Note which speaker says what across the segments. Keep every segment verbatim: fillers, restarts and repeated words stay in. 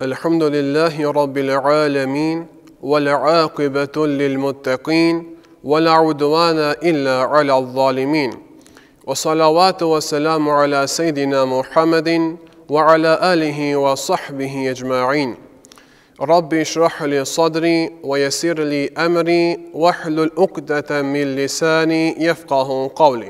Speaker 1: الحمد لله رب العالمين والعاقبة للمتقين ولا عدوان إلا على الظالمين وصلوات والسلام على سيدنا محمد وعلى آله وصحبه أجمعين. ربي اشرح لي صدري ويسر لي أمري واحلل عقدة من لساني يفقه قولي.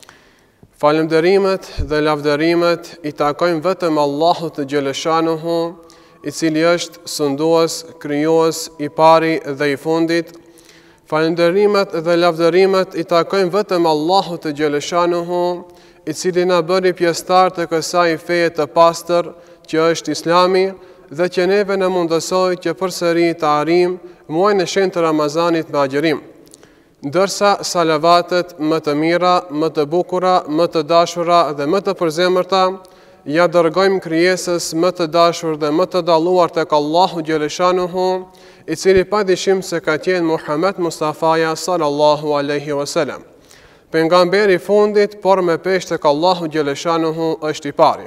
Speaker 1: Falënderimet dhe lavdërimet i takojnë vetëm Allahut të Gjeleshanuhu, i cili është sundues, krijues i pari dhe i fundit. Falënderimet dhe lavdërimet i takojnë vetëm Allahut të Gjeleshanuhu, i cili na bëri pjesëtar të kësaj feje të pastër që është Islami dhe që neve na mundësoi që përsëri të arrijmë muajin e shenjtë të Ramazanit me agjërim. Ndërsa salavatet më të mira, më të bukura, më të dashura dhe më të përzemërta, ja dërgojmë krijesës më të dashur dhe më të dalluar tek Allahu Gjeleshanuhu, i cili padyshim se ka qenë Muhammed Mustafaja sallallahu alaihi wasallam. Pejgamberi i fundit, por me peshë tek Allahu Gjeleshanuhu është i pari.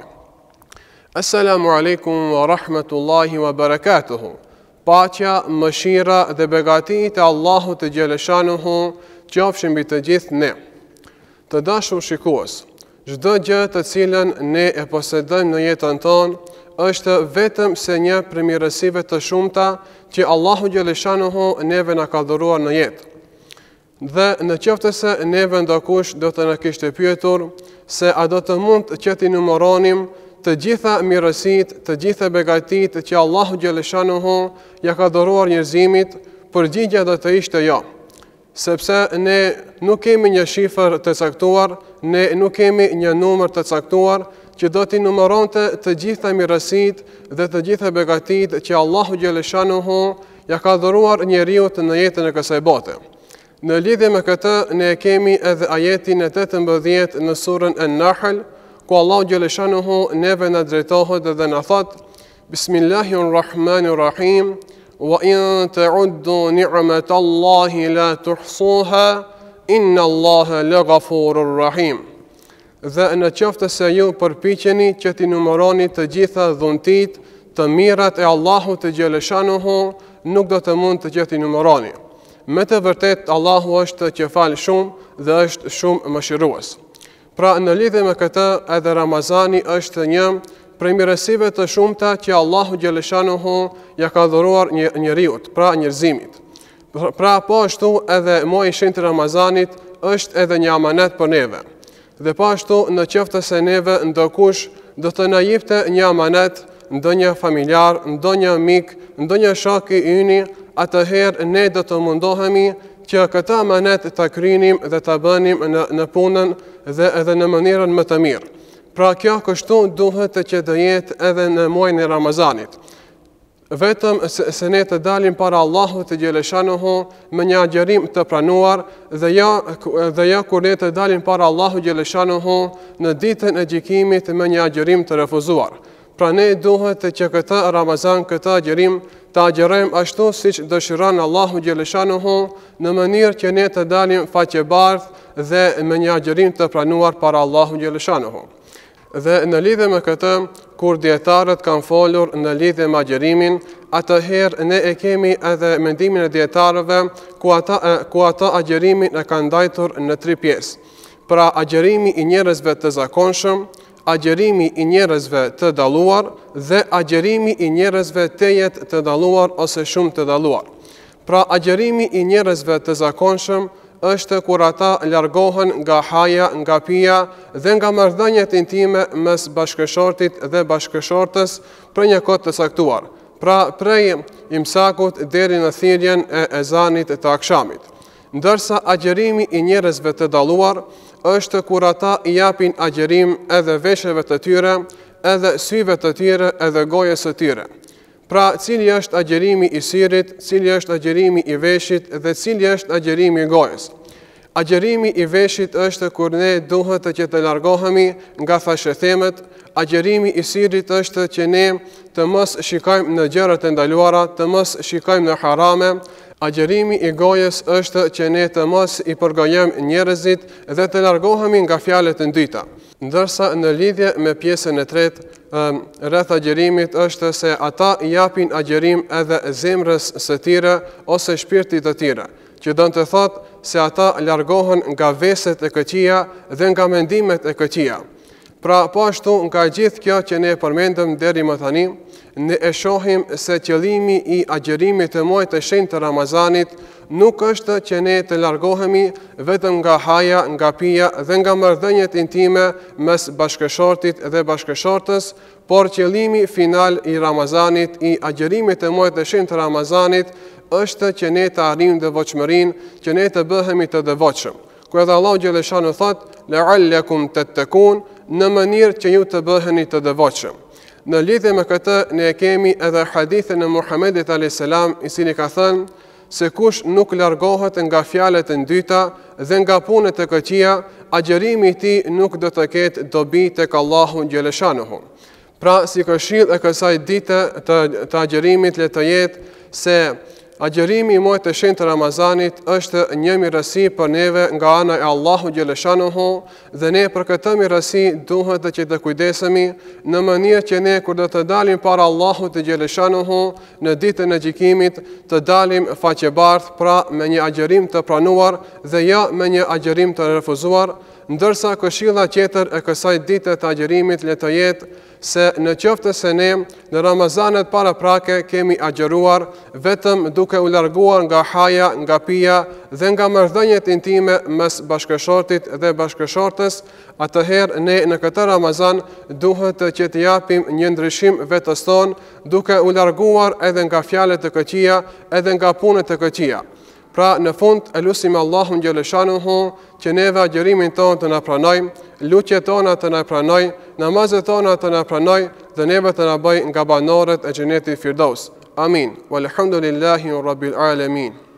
Speaker 1: Assalamu alaikum wa rahmatullahi wa barakatuhu. Paqja, mëshira dhe begatit e Allahut të Gjeleshanuhu qofshin mbi të gjithë ne. Të dashur shikues, çdo gjë të cilën ne e posedojmë në jetën tonë është vetëm se një prej mirësive të shumta që Allahu Gjeleshanuhu neve na ka dhuruar në jetë. Dhe në qoftë se neve ndokush do të na kishte pyetur se a do të mund që t'i numëronim të gjitha mirësitë, të gjitha begatitë që Allahu Gjeleshanuhu ja ka dhuruar njerëzimit, përgjigjja do të ishte jo. Sepse ne nuk kemi një shifër të caktuar, ne nuk kemi një numër të caktuar që do t'i numëronte të gjitha mirësitë dhe të gjitha begatitë që Allahu Gjeleshanuhu ja ka dhuruar njeriut në jetën e kësaj bote. Në lidhje me këtë, ne kemi edhe ajetin e tetëmbëdhjetë në surën An-Nahl, ku Allahu Gjeleshanuhu neve na drejtohet dhe na thot: Bismillahirrahmanirrahim, wa in ta'uddu ni'matallahi la tuhsuha, inna Allaha laghafurur rahim. Dhe në qoftë se ju përpiqeni që t'i numëroni të gjitha dhuntit, të mirat e Allahut të Gjeleshanuhu, nuk do të mund të që t'i numëroni. Me të vërtet, Allahu është që fal shumë dhe është shumë mëshirues. Pra në lidhje me këtë, edhe Ramazani është një prej mirësive të shumta që Allahu Gjeleshanuhu ja ka dhuruar një, njeriut, pra njerëzimit. Pra po ashtu edhe muaji i shenjtë Ramazanit është edhe një amanet për neve. Dhe po ashtu në qoftë se neve ndokush do të na jepte një amanet, ndonjë familjar, ndonjë mik, ndonjë shok i yni, atëherë ne do të mundohemi që këta amanet të krynim dhe të bënim në, në punën dhe edhe në mënyrën më të mirë. Pra kjo kështu duhet të që të jetë edhe në muajin e Ramazanit. Vetëm se, se ne të dalim para Allahut të Gjeleshanuhu me një agjërim të pranuar dhe ja, dhe ja kur ne të dalim para Allahut Gjeleshanuhu në ditën e gjykimit me një agjërim të refuzuar. Pra ne duhet të që këta Ramazan, këta agjërim të agjërojmë ashtu siç dëshiron Allahu Gjeleshanuhu, në mënyrë që ne të dalim faqebardh dhe me një agjërim të pranuar para Allahu Gjeleshanuhu. Dhe në lidhje me këtë, kur dietarët kanë folur në lidhje me agjërimin, atëherë ne e kemi edhe mendimin e dietarëve ku ata ku ata agjërimin e kanë ndajtur në tri pjesë. Pra agjërimi i njerëzve të zakonshëm, agjërimi i njerëzve të dalluar dhe agjërimi i njerëzve të jetë të dalluar ose shumë të dalluar. Pra agjërimi i njerëzve të zakonshëm është kur ata largohen nga haja, nga pija dhe nga marrëdhëniet intime mes bashkëshortit dhe bashkëshortës për një kohë të saktuar. Pra prej imsakut deri në thirrjen e ezanit të akşamit. Ndërsa agjërimi i njerëzve të dalluar është kur ata i japin agjërim edhe veshëve të tyre, edhe syve të tyre, edhe gojës së tyre. Pra, cili është agjërimi i syrit, cili është agjërimi i veshit dhe cili është agjërimi i gojës. Agjërimi i veshit është kur ne duhet të që të largohemi nga thashethemet, agjërimi i syrit është që ne të mos shikojmë në gjërat e ndaluara, të mos shikojmë në harame. Agjërimi i gojës është që ne të mos i përgojojmë njerëzit dhe të largohemi nga fjalët e dyta. Ndërsa në lidhje me pjesën e tretë, rreth agjerimit është se ata japin agjerim edhe zemrës së tyre ose shpirtit të tyre, që dënë të thotë se ata largohen nga veset e këqija dhe nga mendimet e këqija. Pra po ashtu nga gjithë kjo që ne përmendëm deri më tani, ne e shohim se qëllimi i agjerimit të muajit të shenjtë të Ramazanit nuk është që ne të largohemi vetëm nga haja, nga pija dhe nga marrëdhëniet intime mes bashkëshortit dhe bashkëshortës, por qëllimi final i Ramazanit, i agjerimit të muajit të shenjtë të Ramazanit, është që ne të arrijmë devotshmërinë, që ne të bëhemi të devotshëm. Ku edhe Allahu xhaleshanu thot: "La'allakum tattaqun", në mënyrë që ju të bëheni të devotshëm. Në lidhje me këtë ne kemi edhe hadithin e Muhamedit alayhis salam, i cili ka thënë se kush nuk largohet nga fjalët e dyta dhe nga punët e këqija, agjerimi i tij nuk do të ketë dobi tek Allahu xhaleshanuhu. Pra, si këshill e kësaj dite të, të agjerimit le të jetë se agjerimi i muajit të shenjtë të Ramazanit është një mirësi për neve nga ana e Allahu xhaleshanuhu dhe ne për këtë mirësi duhet që të kujdesemi në mënyrë që ne kur do të dalim para Allahut të xhaleshanuhu në ditën e gjykimit të dalim faqebartë, pra me një agjerim të pranuar dhe jo me një agjerim të refuzuar, ndërsa këshilla tjetër e kësaj dite të agjerimit le të jetë se në qoftë se ne në Ramazanet paraprake kemi agjeruar vetëm duke u larguar nga haja, nga pija dhe nga marrëdhëniet intime mes bashkëshortit dhe bashkëshortës, atëherë ne në këtë Ramazan duhet që të japim një ndryshim vetes tonë duke u larguar edhe nga fjalët e këqija, edhe nga punët e këqija. Pra në fund e lusim Allahun xhaleshanuhu që neve agjerimin tonë të na pranoj, lutjet tona të na pranoj, namazet tona të na pranoj dhe neve të na bëj nga banorët e xhenetit Firdaus. Amin. Walhamdulillahi rabbil alamin.